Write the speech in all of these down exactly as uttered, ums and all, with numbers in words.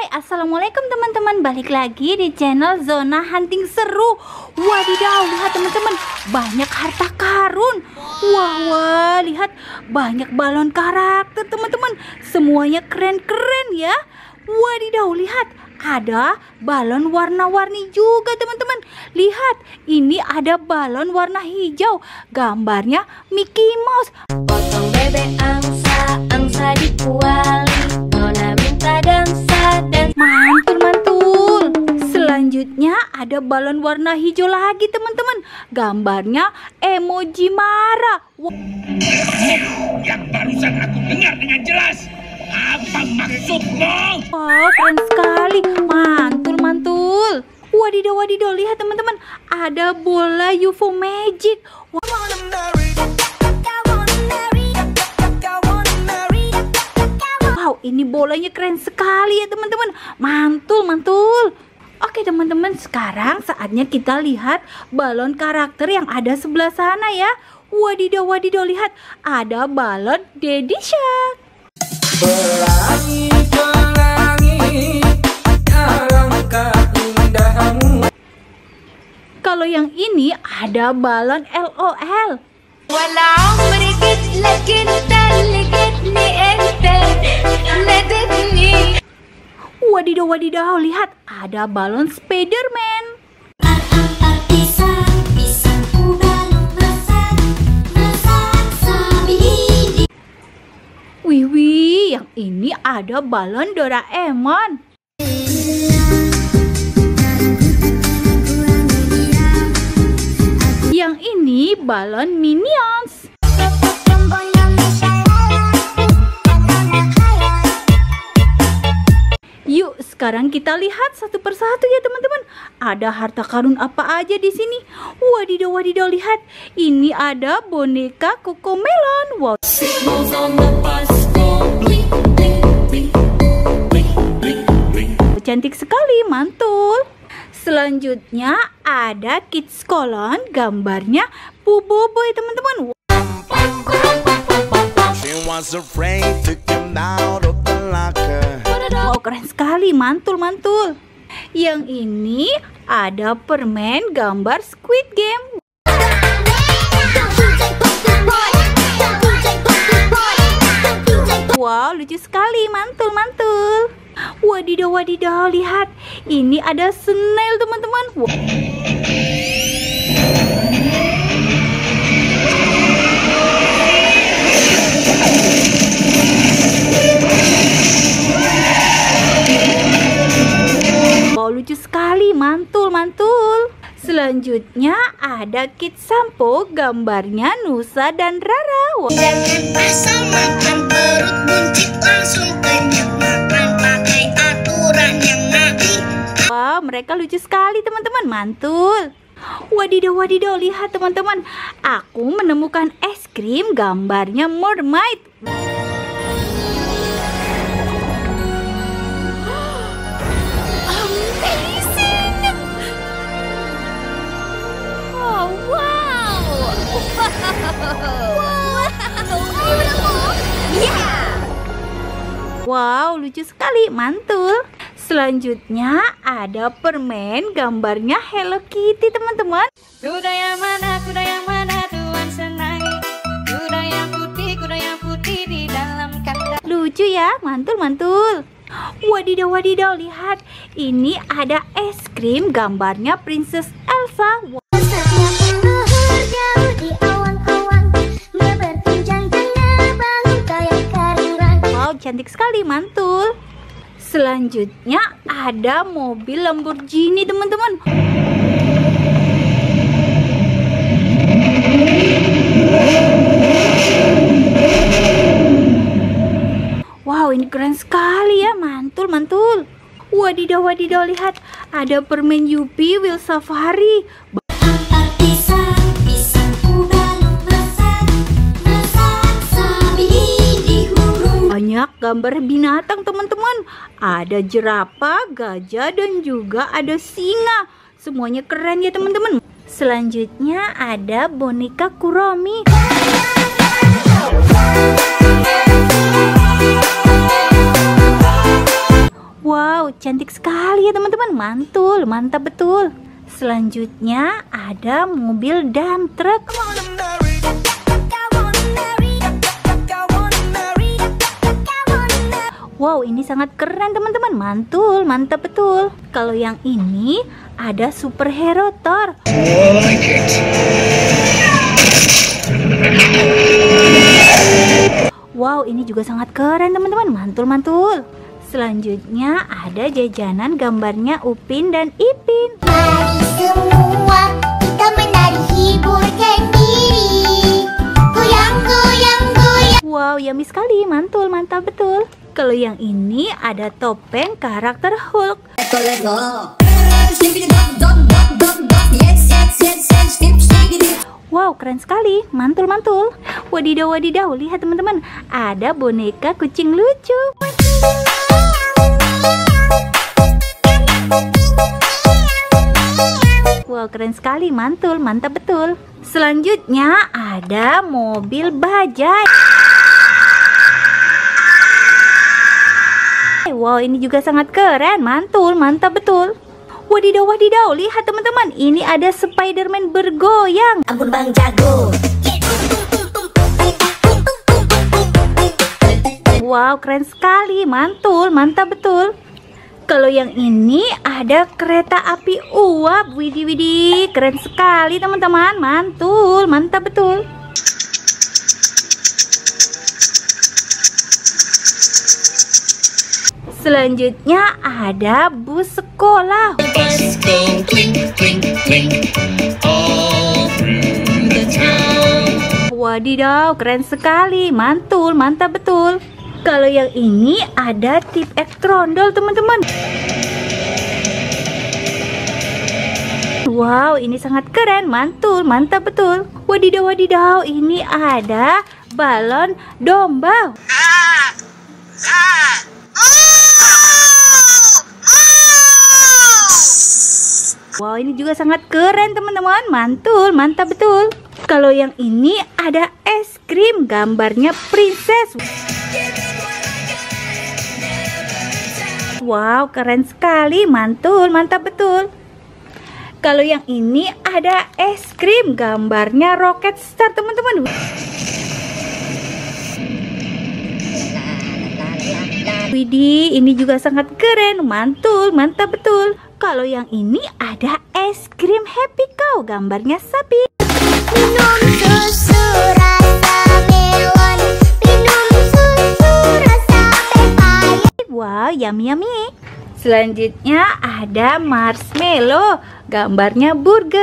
Assalamualaikum teman-teman, balik lagi di channel Zona Hunting Seru. Wadidaw, lihat teman-teman, banyak harta karun. Wah, wah, lihat banyak balon karakter teman-teman. Semuanya keren-keren ya. Wadidaw, lihat ada balon warna-warni juga teman-teman. Lihat, ini ada balon warna hijau. Gambarnya Mickey Mouse. Potong bebek angsa, angsa dikuali. Nona minta dansa dan mantul-mantul. Selanjutnya ada balon warna hijau lagi teman-teman. Gambarnya emoji marah. Wah. Yang barusan aku dengar dengan jelas. Apa maksudmu? Wow, keren sekali. Mantul-mantul. Wadidaw, wadidaw, lihat teman-teman, ada bola U F O Magic. Wow. Wow, ini bolanya keren sekali ya teman-teman. Mantul, mantul. Oke teman-teman, sekarang saatnya kita lihat balon karakter yang ada sebelah sana ya. Wadidaw, wadidaw, lihat ada balon Daddy Shark. Pelangi, pelangi, alangkah indahmu. Kalau yang ini ada balon L O L. ولا عمري جيت لك انت اللي جيتني انت نادتني. Wadidaw, wadidaw, lihat ada balon Spiderman. Wih, wih, yang ini ada balon Doraemon. Yang ini balon Minions. Yuk, sekarang kita lihat satu persatu ya teman-teman. Ada harta karun apa aja di sini? Wadidaw, wadidaw, lihat. Ini ada boneka Cocomelon. Wow. Cantik sekali, mantul. Selanjutnya ada Kids Colon, gambarnya Puboboy teman-teman. Wow, keren sekali, mantul-mantul. Yang ini ada permen gambar Squid Game. Wow, lucu sekali, mantul-mantul. Wadidaw, wadidaw, lihat. Ini ada snail teman-teman. Wow. Wow, lucu sekali, mantul-mantul. Selanjutnya ada Kit Sampo, gambarnya Nusa dan Rara. Wow. Jangan pasal makan perut buncit langsung kenyang, makan pakai aturan yang nabi. Wow, mereka lucu sekali teman-teman, mantul. Wadidaw, wadidaw, lihat teman-teman, aku menemukan es krim gambarnya mermaid. Wow, lucu sekali, mantul. Selanjutnya ada permen gambarnya Hello Kitty teman-teman. Kuda yang mana, kuda yang mana Tuhan senangi. Kuda yang putih, kuda yang putih di dalam kandang. Lucu ya, mantul-mantul. Wadidaw, wadidaw, lihat. Ini ada es krim gambarnya Princess Elsa. Wow. Wow, cantik sekali, mantul. Selanjutnya ada mobil Lamborghini teman-teman. Wow, ini keren sekali ya, mantul-mantul. Wadidaw, wadidaw, lihat. Ada permen Yupi Will Safari. Banyak gambar binatang teman-teman. Ada jerapah, gajah, dan juga ada singa. Semuanya keren ya teman-teman. Selanjutnya ada boneka Kuromi. Wow, cantik sekali ya teman-teman. Mantul, mantap betul. Selanjutnya ada mobil dump truck. Wow, ini sangat keren teman-teman. Mantul, mantap betul. Kalau yang ini ada superhero Thor. Wow, ini juga sangat keren teman-teman. Mantul, mantul. Selanjutnya ada jajanan gambarnya Upin dan Ipin. Mari semua kita menari hiburkan diri. Goyang, goyang, goyang. Wow, yummy sekali. Mantul, mantap betul. Kalau yang ini ada topeng karakter Hulk. Wow, keren sekali. Mantul, mantul. Wadidaw, wadidaw. Lihat teman-teman, ada boneka kucing lucu. Wow, keren sekali. Mantul, mantap betul. Selanjutnya ada mobil bajai. Wow, ini juga sangat keren. Mantul, mantap betul. Wadidaw, wadidaw. Lihat teman-teman, ini ada Spider-Man bergoyang. Ampun Bang Jago. Wow, keren sekali. Mantul, mantap betul. Kalau yang ini ada kereta api uap. Widih, widih. Keren sekali teman-teman. Mantul, mantap betul. Selanjutnya ada bus sekolah. Wadidaw, keren sekali. Mantul, mantap betul. Kalau yang ini ada tip ek trondol teman-teman. Wow, ini sangat keren. Mantul, mantap betul. Wadidaw, wadidaw. Ini ada balon domba. Wow, ini juga sangat keren teman-teman. Mantul, mantap betul. Kalau yang ini ada es krim, gambarnya princess. Wow, keren sekali. Mantul, mantap betul. Kalau yang ini ada es krim, gambarnya roket star teman-teman. Widih, ini juga sangat keren. Mantul, mantap betul. Kalau yang ini ada es krim Happy Cow, gambarnya sapi. Minum susu rasa melon. Minum susu rasa pepaya. Wow, yummy yummy. Selanjutnya ada marshmallow, gambarnya burger.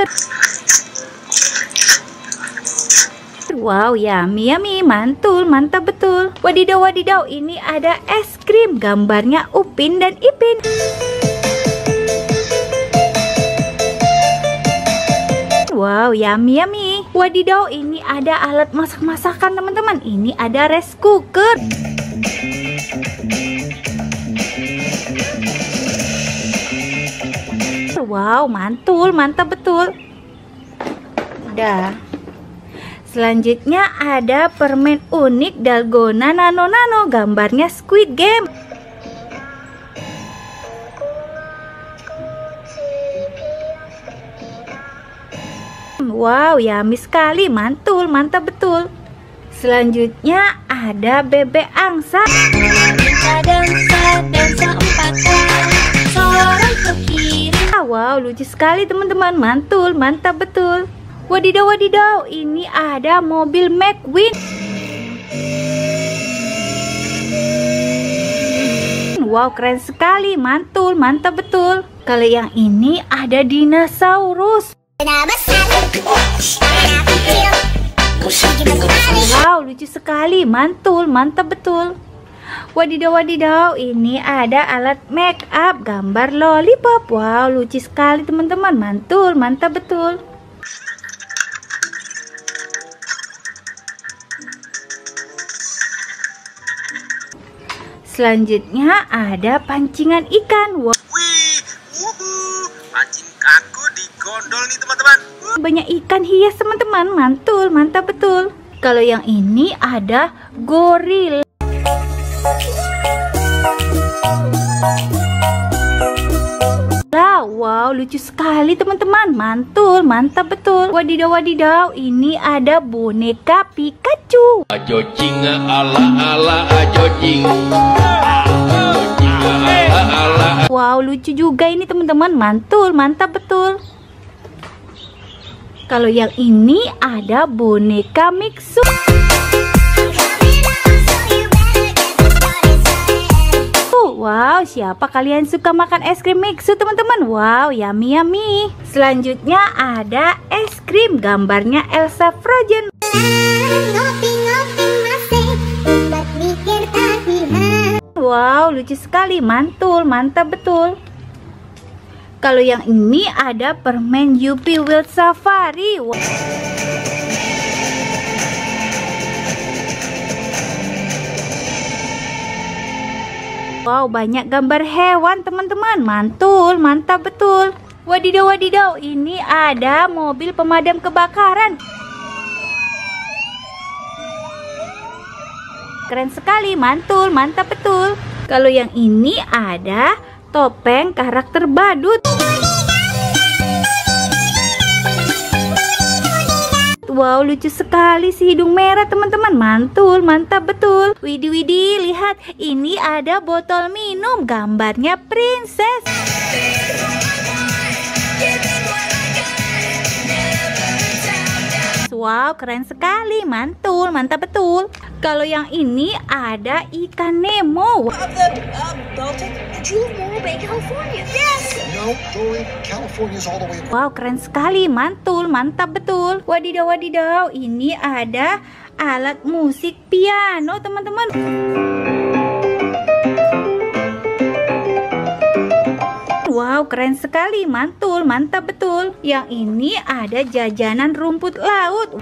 Wow, yummy yummy. Mantul, mantap betul. Wadidaw, wadidaw. Ini ada es krim, gambarnya Upin dan Ipin. Wow, yummy yummy. Wadidaw, ini ada alat masak-masakan teman-teman. Ini ada rice cooker. Wow, mantul, mantap betul. Udah. Selanjutnya ada permen unik Dalgona Nano Nano, gambarnya Squid Game. Wow, yummy sekali. Mantul, mantap betul. Selanjutnya ada bebek angsa. Wow, lucu sekali teman-teman. Mantul, mantap betul. Wadidaw, wadidaw. Ini ada mobil McQueen. Wow, keren sekali. Mantul, mantap betul. Kalau yang ini ada dinosaurus. Wow, lucu sekali. Mantul, mantap betul. Wadidaw, wadidaw. Ini ada alat make up, gambar lollipop. Wow, lucu sekali teman-teman. Mantul, mantap betul. Selanjutnya ada pancingan ikan. Wow. Wih, wuhu, pancing aku digondol nih teman-teman. Banyak ikan hias teman-teman. Mantul, mantap betul. Kalau yang ini ada goril. Wow, lucu sekali teman-teman. Mantul, mantap betul. Wadidaw, wadidaw, ini ada boneka Pikachu. Ajojing ala ala ajojing. Ajojing ala ala. Wow, lucu juga ini teman-teman. Mantul, mantap betul. Kalau yang ini ada boneka Mixu. Wow, siapa kalian suka makan es krim Mixu teman-teman? Wow, yummy yummy. Selanjutnya ada es krim, gambarnya Elsa Frozen. Wow, lucu sekali, mantul, mantap betul. Kalau yang ini ada permen Yupi Wild Safari. Wow. Wow, banyak gambar hewan teman-teman. Mantul, mantap betul. Wadidaw, wadidaw, ini ada mobil pemadam kebakaran. Keren sekali, mantul, mantap betul. Kalau yang ini ada topeng karakter badut. Wow, lucu sekali si hidung merah teman-teman. Mantul, mantap betul. Widih, widih, lihat. Ini ada botol minum, gambarnya princess. Wow, keren sekali. Mantul, mantap betul. Kalau yang ini ada ikan Nemo. Wow, keren sekali. Mantul, mantap betul. Wadidaw, wadidaw, ini ada alat musik piano teman-teman. Wow, keren sekali. Mantul, mantap betul. Yang ini ada jajanan rumput laut.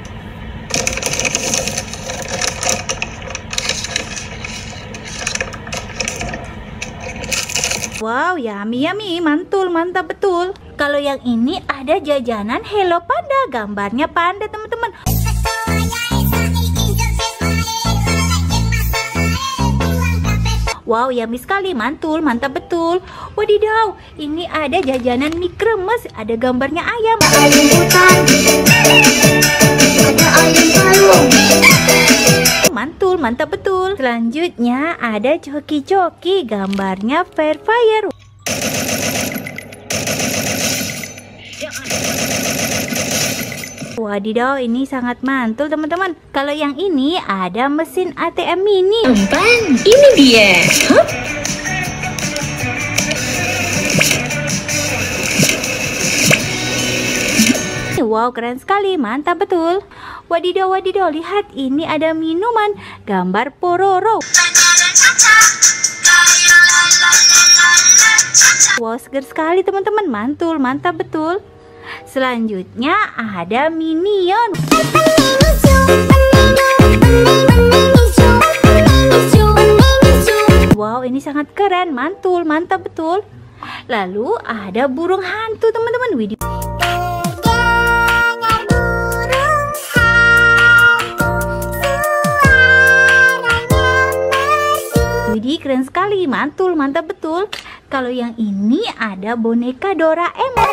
Wow, yummy yummy, mantul, mantap betul. Kalau yang ini ada jajanan Hello Panda, gambarnya panda teman-teman. Wow, yummy sekali, mantul, mantap betul. Wadidaw, ini ada jajanan mie kremes, ada gambarnya ayam. Ayam hutan, ada ayam kalung. Mantul, mantap betul. Selanjutnya ada coki-coki, gambarnya Fair Fire. Wadidaw, ini sangat mantul teman-teman. Kalau yang ini ada mesin A T M mini. Bang, ini dia. Huh? Wow, keren sekali, mantap betul. Wadidaw, wadidaw, lihat, ini ada minuman, gambar Pororo. Wow, segar sekali teman-teman, mantul, mantap betul. Selanjutnya ada Minion. Wow, ini sangat keren, mantul, mantap betul. Lalu ada burung hantu teman-teman. Widih. Widih, keren sekali, mantul, mantap betul. Kalau yang ini ada boneka Doraemon.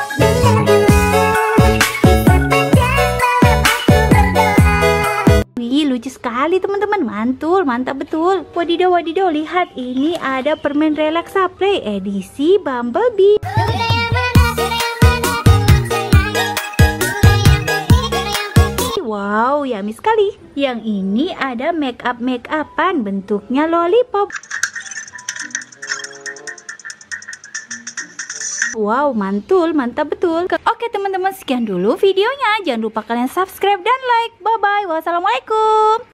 Wih, lucu sekali teman-teman, mantul, mantap betul. Wadidaw, wadidaw, lihat, ini ada permen Relaxa Play edisi Bumblebee. Wow, yummy sekali. Yang ini ada make up make upan, bentuknya lollipop. Wow, mantul, mantap betul. Oke teman-teman, sekian dulu videonya. Jangan lupa kalian subscribe dan like. Bye bye. Wassalamualaikum.